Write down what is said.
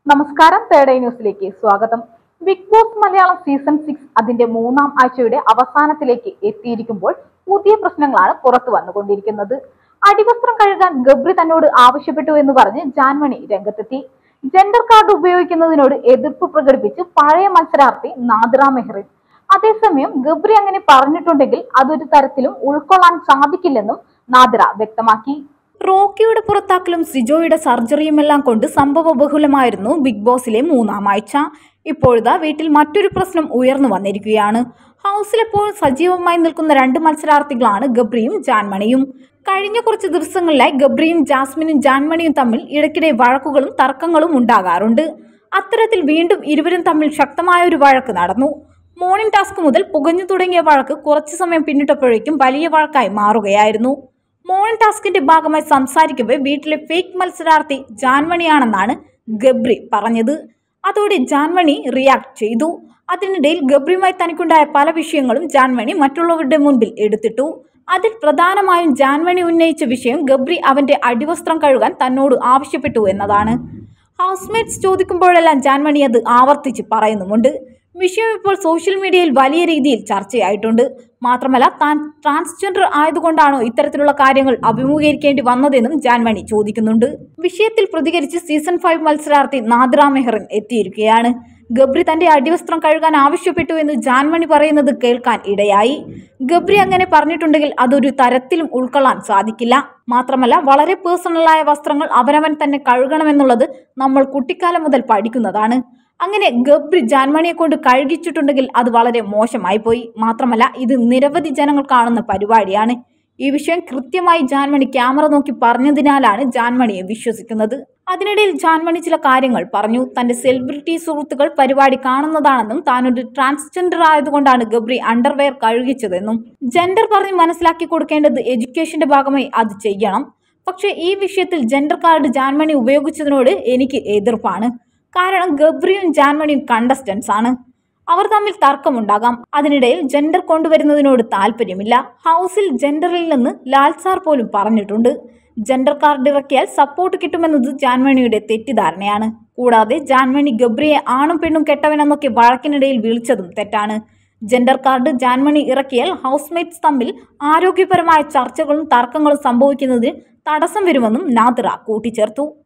നമസ്കാരം, third eye ന്യൂസിലേക്ക് സ്വാഗതം. ബിഗ് ബോസ് മലയാളം സീസൺ 6 അതിന്റെ 3-ാം ആഴ്ചയുടെ അവസാനത്തിലേക്ക് എത്തിയിരിക്കുമ്പോൾ പുതിയ പ്രശ്നങ്ങളാണ് പുറത്തു വന്നുകൊണ്ടിരിക്കുന്നത്. അടിവസ്ത്രം കഴുകാൻ ഗബ്രി തന്നോട് ആവശ്യപ്പെട്ടു എന്ന് പറഞ്ഞ് ജാൻമണി രംഗത്തെത്തി. ജെൻഡർ കാർഡ് ഉപയോഗിക്കുന്നതിനോട് എതിർപ്പ് പ്രകടിപ്പിച്ച് പഴയ മത്സരാർത്ഥി നാദിറ മെഹ്റിൻ. അതേസമയം ഗബ്രി അങ്ങനെ പറഞ്ഞിട്ടുണ്ടെങ്കിൽ അതൊരു തരത്തിലും ഉൾക്കൊള്ളാൻ സാധിക്കില്ലെന്നും നാദിറ വ്യക്തമാക്കി. റോക്കിയുടെ പുറത്താക്കലും സിജോയുടെ സർജറിയുമെല്ലാം കൊണ്ട് സംഭവ ബഹുലമായിരുന്നു ബിഗ് ബോസിലെ 3-ാം ആഴ്ച. ഇപ്പോഴത്തെ വീട്ടിൽ മറ്റൊരു പ്രശ്നം ഉയർന്നു വന്നിരിക്കുകയാണ്. ഹൗസിലെപ്പോഴും സജീവമായി നിൽക്കുന്ന 2 മത്സരാർത്ഥികളാണ് ഗബ്രിയും ജാൻമണിയും. കഴിഞ്ഞ കുറച്ച് ദിവസങ്ങളിലായി ഗബ്രിയും ജാസ്മിനും ജാൻമണിയും തമ്മിൽ ഇടയ്ക്കിടെ വഴക്കുകളും തർക്കങ്ങളും ഉണ്ടാകാറുണ്ട്. അത്തരത്തിൽ വീണ്ടും ഇരുവരും തമ്മിൽ ശക്തമായ ഒരു വഴക്ക് നടന്നു. മോർണിംഗ് ടാസ്ക് മുതൽ പുകഞ്ഞു തുടങ്ങിയ വഴക്ക് കുറച്ചു സമയം പിന്നിട്ടപ്പോഴേക്കും വലിയ വഴക്കായി മാറുകയായിരുന്നു. മോർണിംഗ് ടാസ്കിന്റെ ഭാഗമായി സംസാരിക്കവേ വീട്ടിലെ ഫേക്ക് മത്സരാർത്ഥി ജാൻമണിയാണെന്നാണ് ഗബ്രി പറഞ്ഞത്. അതോടെ ജാൻമണി റിയാക്ട് ചെയ്തു. അതിനിടയിൽ ഗബ്രിയുമായി തനിക്കുണ്ടായ പല വിഷയങ്ങളും ജാൻമണി മറ്റുള്ളവരുടെ മുൻപിൽ എടുത്തിട്ടു. അതിൽ പ്രധാനമായും ജാൻമണി ഉന്നയിച്ച വിഷയം ഗബ്രി അവന്റെ അടിവസ്ത്രം കഴുകാൻ തന്നോട് ആവശ്യപ്പെട്ടു എന്നതാണ്. ഹൗസ്മേറ്റ്സ് ചോദിക്കുമ്പോഴെല്ലാം ജാൻമണി അത് ആവർത്തിച്ച് പറയുന്നുമുണ്ട്. വിഷയം ഇപ്പോൾ സോഷ്യൽ മീഡിയയിൽ വലിയ രീതിയിൽ ചർച്ചയായിട്ടുണ്ട്. മാത്രമല്ല, താൻ ട്രാൻസ്ജെൻഡർ ആയതുകൊണ്ടാണോ ഇത്തരത്തിലുള്ള കാര്യങ്ങൾ അഭിമുഖീകരിക്കേണ്ടി വന്നതെന്നും ജാൻമണി ചോദിക്കുന്നുണ്ട്. വിഷയത്തിൽ പ്രതികരിച്ച് സീസൺ 5 മത്സരാർത്ഥി നാദിറ മെഹ്റിൻ എത്തിയിരിക്കുകയാണ്. ഗബ്രി തന്റെ അടിവസ്ത്രം കഴുകാൻ ആവശ്യപ്പെട്ടു എന്ന് ജാൻമണി പറയുന്നത് കേൾക്കാൻ ഇടയായി. ഗബ്രി അങ്ങനെ പറഞ്ഞിട്ടുണ്ടെങ്കിൽ അതൊരു തരത്തിലും ഉൾക്കൊള്ളാൻ സാധിക്കില്ല. മാത്രമല്ല, വളരെ പേഴ്സണലായ വസ്ത്രങ്ങൾ അവനവൻ തന്നെ കഴുകണമെന്നുള്ളത് നമ്മൾ കുട്ടിക്കാലം മുതൽ പഠിക്കുന്നതാണ്. അങ്ങനെ ഗബ്രി ജാൻമണിയെ കൊണ്ട് കഴുകിച്ചിട്ടുണ്ടെങ്കിൽ അത് വളരെ മോശമായി പോയി. മാത്രമല്ല, ഇത് നിരവധി ജനങ്ങൾ കാണുന്ന പരിപാടിയാണ്. ഈ വിഷയം കൃത്യമായി ജാൻമണി ക്യാമറ നോക്കി പറഞ്ഞതിനാലാണ് ജാൻമണിയെ വിശ്വസിക്കുന്നത്. അതിനിടയിൽ ജാൻമണി ചില കാര്യങ്ങൾ പറഞ്ഞു. തന്റെ സെലിബ്രിറ്റി സുഹൃത്തുക്കൾ പരിപാടി കാണുന്നതാണെന്നും താനൊരു ട്രാൻസ്ജെൻഡർ ആയതുകൊണ്ടാണ് ഗബ്രി അണ്ടർവെയർ കഴുകിച്ചതെന്നും. ജെൻഡർ പറഞ്ഞ് മനസ്സിലാക്കി കൊടുക്കേണ്ടത് എഡ്യൂക്കേഷന്റെ ഭാഗമായി അത് ചെയ്യണം. പക്ഷേ ഈ വിഷയത്തിൽ ജെൻഡർ കാർഡ് ജാൻമണി ഉപയോഗിച്ചതിനോട് എനിക്ക് എതിർപ്പാണ്. കാരണം ഗബ്രിയും ജാൻമണിയും കണ്ടസ്റ്റൻസ് ആണ്. അവർ തമ്മിൽ തർക്കമുണ്ടാകാം. അതിനിടയിൽ ജെൻഡർ കൊണ്ടുവരുന്നതിനോട് താല്പര്യമില്ല. ഹൗസിൽ ജെൻഡറിൽ നിന്ന് ലാൽ സാർ പോലും പറഞ്ഞിട്ടുണ്ട്. ജെൻഡർ കാർഡ് ഇറക്കിയാൽ സപ്പോർട്ട് കിട്ടുമെന്നത് ജാൻമണിയുടെ തെറ്റിദ്ധാരണയാണ്. കൂടാതെ ജാൻമണി ഗബ്രിയെ ആണും പെണ്ണും കെട്ടവനെന്നൊക്കെ വഴക്കിനിടയിൽ വിളിച്ചതും തെറ്റാണ്. ജെൻഡർ കാർഡ് ജാൻമണി ഇറക്കിയാൽ ഹൗസ്മേറ്റ്സ് തമ്മിൽ ആരോഗ്യപരമായ ചർച്ചകളും തർക്കങ്ങളും സംഭവിക്കുന്നതിന് തടസ്സം വരുമെന്നും നാദിറ കൂട്ടിച്ചേർത്തു.